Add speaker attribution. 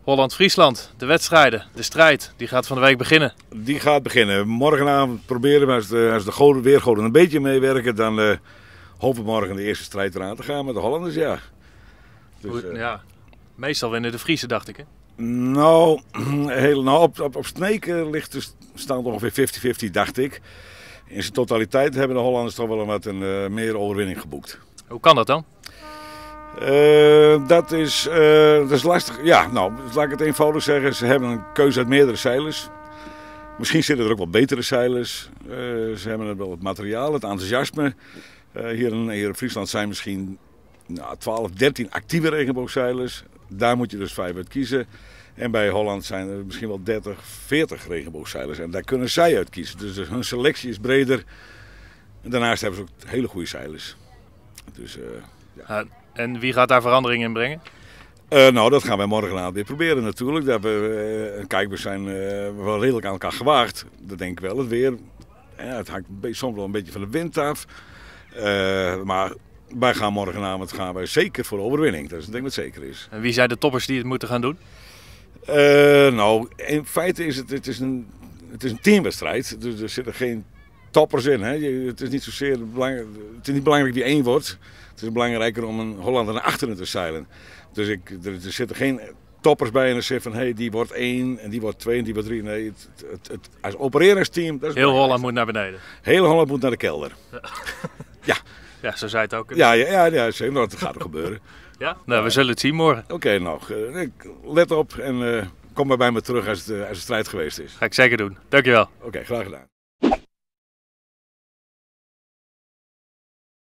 Speaker 1: Holland-Friesland, de wedstrijden, de strijd, die gaat van de week beginnen.
Speaker 2: Die gaat beginnen. Morgenavond proberen we, als de weergoden een beetje meewerken, dan hopen we morgen de eerste strijd eraan te gaan met de Hollanders, ja. Dus,
Speaker 1: ja. Meestal winnen de Friese, dacht ik, hè?
Speaker 2: Nou, op Sneek ligt de stand ongeveer 50-50, dacht ik. In zijn totaliteit hebben de Hollanders toch wel wat meer overwinning geboekt.
Speaker 1: Hoe kan dat dan?
Speaker 2: Dat is lastig. Ja, nou, laat ik het eenvoudig zeggen. Ze hebben een keuze uit meerdere zeilers. Misschien zitten er ook wel betere zeilers. Ze hebben wel het materiaal, het enthousiasme. Hier in Friesland zijn misschien 12, 13 actieve regenboogzeilers. Daar moet je dus 5 uit kiezen. En bij Holland zijn er misschien wel 30, 40 regenboogzeilers. En daar kunnen zij uit kiezen. Dus hun selectie is breder. En daarnaast hebben ze ook hele goede zeilers. Dus, ja.
Speaker 1: En wie gaat daar verandering in brengen?
Speaker 2: Nou, dat gaan wij morgenavond weer proberen natuurlijk. Kijk, we zijn wel redelijk aan elkaar gewaagd. Dat denk ik wel, het weer. Het hangt soms wel een beetje van de wind af. Maar wij gaan morgenavond zeker voor de overwinning. Dat is, ik denk dat het zeker is.
Speaker 1: En wie zijn de toppers die het moeten gaan doen?
Speaker 2: Nou, in feite is het is een teamwedstrijd. Dus er zitten geen toppers in. Hè. Het is niet zozeer het is niet belangrijk wie één wordt. Het is belangrijker om een Hollander naar achteren te zeilen. Dus er zitten geen toppers bij en dan zegt van hey, die wordt 1 en die wordt 2 en die wordt 3. Nee, als opereringsteam. Dat is
Speaker 1: heel Holland moet naar beneden.
Speaker 2: Heel Holland moet naar de kelder. Ja.
Speaker 1: Ja, zo zei het ook.
Speaker 2: Ja, zeker. Dat gaat er gebeuren.
Speaker 1: Ja? Nou, we zullen het zien morgen.
Speaker 2: Oké, nou, let op en kom maar bij me terug als de strijd geweest is.
Speaker 1: Ga ik zeker doen. Dankjewel.
Speaker 2: Oké, graag gedaan.